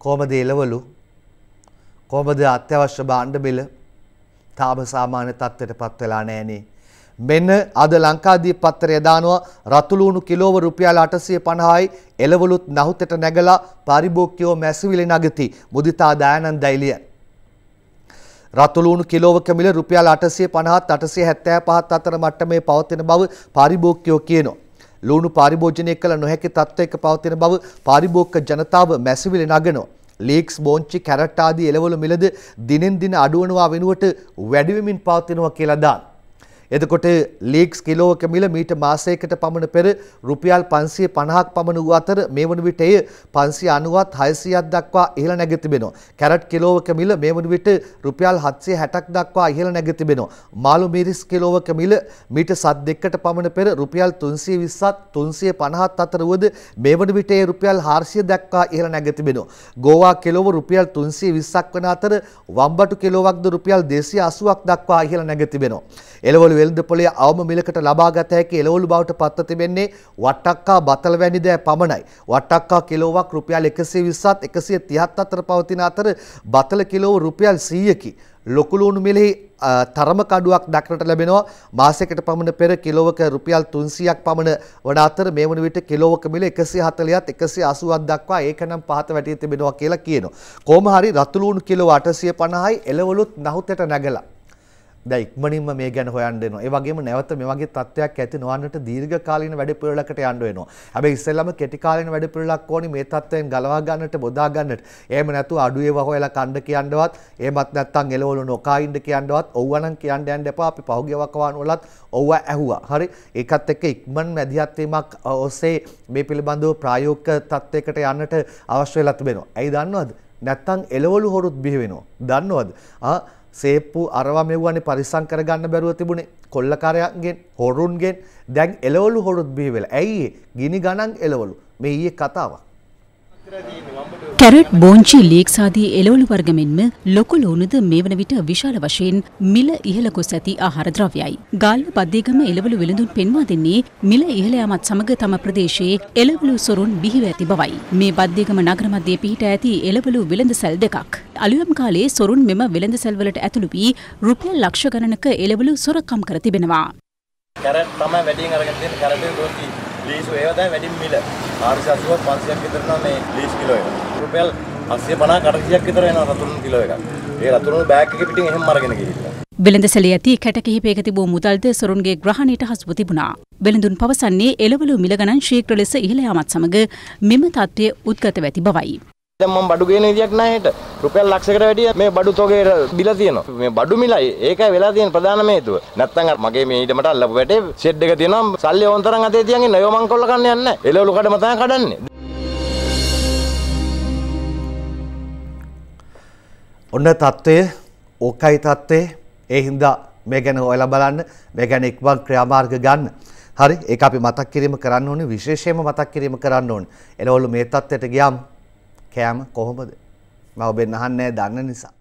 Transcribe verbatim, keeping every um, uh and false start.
කොහොමද එළවලු කොහොමද අත්‍යවශ්‍ය භාණ්ඩ මිල තාම සාමාන්‍ය තත්ත්වයටපත් වෙලා නැහනේ. මෙන්න අද ලංකාදීප පත්තරය දානවා රතුළු කිලෝව රුපියල් අටසිය පනහයි එළවලුත් නහුතට නැගලා පරිභෝගිකයෝ මැසිවිලි නගති මුදිතා දයානන්ද දෛලිය. රතුළු කිලෝවක මිල රුපියල් අටසිය පනහත් අටසිය හැත්තෑ පහත් අතර මට්ටමේ පවතින බව පරිභෝගිකයෝ කියනවා. ලුණු පරිභෝජනය කළ නොහැකි තත්ත්වයක පවතින බව පරිභෝගික ජනතාව මැසිවිලි නගනවා. ලීක්ස් බෝංචි කැරට් ආදී එළවලු මිලද දිනෙන් දින අඩුවනවා වෙනුවට වැඩි වෙමින් පවතිනවා කියලා දාන. එතකොට ලීක්ස් කිලෝවක මිල මීට මාසයකට පමණ පෙර රුපියල් පන්සිය පනහක් පමණ වූ අතර මේ වන විට එය පන්සිය අනූවත් හයසියක් දක්වා ඉහළ නැග තිබෙනවා. කැරට් කිලෝවක මිල මේ වන විට රුපියල් හත්සිය හැටක් දක්වා ඉහළ නැග තිබෙනවා. මාළු මිරිස් කිලෝවක මිල මීට සත් දෙකකට පමණ පෙර රුපියල් තුන්සිය විස්සත් තුන්සිය පනහත් අතර වුවද මේ වන විට එය රුපියල් හාරසිය දක්වා ඉහළ නැග තිබෙනවා. ගෝවා කිලෝව රුපියල් තුන්සිය විස්සක් වන අතර වම්බටු කිලෝවක්ද රුපියල් දෙසිය අසූවක් දක්වා ඉහළ නැග තිබෙනවා. එළවලු වෙළඳ පොලේ අවම මිලකට ලබා ගත හැකි එළවලු බවට පත්ව තිබෙන්නේ වට්ටක්කා බතල වැනි දෑ පමණයි. වට්ටක්කා කිලෝවක් රුපියල් එකසිය විස්සත් එකසිය තිහත් අතර පවතින අතර බතල කිලෝව රුපියල් සීයකි. ලොකු ලුණු මිලෙහි තරම කඩුවක් දක්නට ලැබෙනවා. මාසයකට පමණ පෙර කිලෝවක රුපියල් තුන්සියක් පමණ වන අතර මේ වන විට කිලෝවක මිල එකසිය හතළිහත් එකසිය අසූවක් දක්වා ඒකනම් පහත වැටී තිබෙනවා කියලා කියනවා. කොහොම හරි රතු ලුණු කිලෝ අටසිය පනහයි එළවලුත් නහුතට නැගලා. දැන් ඉක්මනින්ම මේ ගැන හොයන්න දෙනවා. ඒ වගේම නැවත මේ වගේ තත්ත්වයක් ඇති නොවන්නට දීර්ඝ කාලීන වැඩපිළිවෙලකට යන්න වෙනවා. හැබැයි ඉස්සෙල්ලාම කෙටි කාලීන වැඩපිළිවෙලක් ඕනි මේ තත්ත්වයෙන් ගලවා ගන්නට බොදා ගන්නට. එහෙම නැතුව අඩු ඒවා හොයලා කණ්ඩ කියන්නවත්, එහෙමත් නැත්නම් එළවලු නොකා ඉන්න කියන්නවත් ඔව්වනම් කියන්න යන්න එපා. අපි පහුගිය වකවාන වලත් ඔව්ව ඇහුවා. හරි. ඒකත් එක්ක ඉක්මන් මැදිහත් වීමක් ඔස්සේ මේ පිළිබඳව ප්‍රායෝගික තත්ත්වයකට යන්නට අවශ්‍ය වෙලා තිබෙනවා. ඇයි දන්නවද? නැත්නම් එළවලු හොරුත් බිහි වෙනවා. දන්නවද? ආ සේප්පු අරවා මෙව්වනේ පරිස්සම් කරගන්න බැරුව තිබුණේ කොල්ලකාරයන්ගෙන් හොරුන්ගෙන්. දැන් එළවලු හොරුත් බිහි වෙලා. ඇයි ඒ? ගිනි ගණන් එළවලු. මේ ඊයේ කතාවක්. කැරට් බෝංචි ලීක්ස් ආදී එළවලු වර්ග මෙන්ම ලොකු ලුණුද මේ වන විට විශාල වශයෙන් මිල ඉහළ ගොස් ඇති ආහාර ද්‍රව්‍යයි. ගාල්ල බද්දේගම එළවලු විලඳුන් පෙන්වා දෙන්නේ මිල ඉහළ යාමත් සමග තම ප්‍රදේශයේ එළවලු සොරුන් බිහිව ඇති බවයි. මේ බද්දේගම නගර මැදේ පිහිට ඇති එළවලු විලඳසැල් දෙකක්. අලුයම් කාලයේ සොරුන් මෙම විලඳසැල් වලට ඇතුළු වී රුපියල් ලක්ෂ ගණනක එළවලු සොරකම් කර තිබෙනවා. කැරට් තමයි වැඩියෙන් අරගෙන තියෙන්නේ. කැරටේ ගොස්ටි ලීසු ඒවා තමයි වැඩිම මිල. හාරසිය අසූවක් පන්සියක් විතර නම් මේ ලීස් කිලෝ එක. රුපියල් අසීය පනහක් අටසියක් විතර වෙනවා රතුළු කිලෝ එකක්. ඒ රතුළු බෑග් එකේ පිටින් එහෙම අරගෙන ගිහිල්ලා. වෙළඳසැලේ ඇති කැට කිහිපයක තිබූ මුදල්ද සොරුන්ගේ ග්‍රහණයට හසුව තිබුණා. වෙළඳුන් පවසන්නේ එළවලු මිල ගණන් ශීඝ්‍ර ලෙස ඉහළ යාමත් සමග මෙම තත්ත්වය උද්ගත වෙති බවයි. දැන් මම බඩු ගේන විදියක් නැහැ හෙට. රුපියල් ලක්ෂයකට වැඩිය මේ බඩු තොගේ බිල තියෙනවා. මේ බඩු මිලයි ඒකයි වෙලා තියෙන ප්‍රධානම හේතුව. නැත්තම් මගේ මේ ඊට මට අල්ලපු වැටේ ෂෙඩ් එක තියෙනවා. සල්ලි ඕන තරම් අතේ තියන් ඉන්න. ඒව මං කොල්ල කන්න යන්නේ නැහැ. එළවලු කඩම තමයි කඩන්නේ. ඔන්න තත්ත්වය ඕකයි තත්ත්වය. ඒ හින්දා මේ ගැන ඔයාලා බලන්න. මේ ගැන ඉක්මන් ක්‍රියාමාර්ග ගන්න. හරි. ඒක අපි මතක් කිරීම කරන්න ඕනේ. විශේෂයෙන්ම මතක් කිරීම කරන්න ඕනේ. එළවලු මේ තත්ත්වයට ගියාම කෑම කොහොමද? මම ඔබෙන් අහන්නේ දන්න නිසා.